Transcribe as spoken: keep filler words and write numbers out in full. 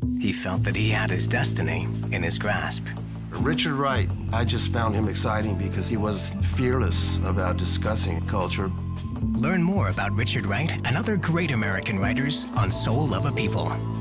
He felt that he had his destiny in his grasp. Richard Wright, I just found him exciting because he was fearless about discussing culture. Learn more about Richard Wright and other great American writers on Soul of a People.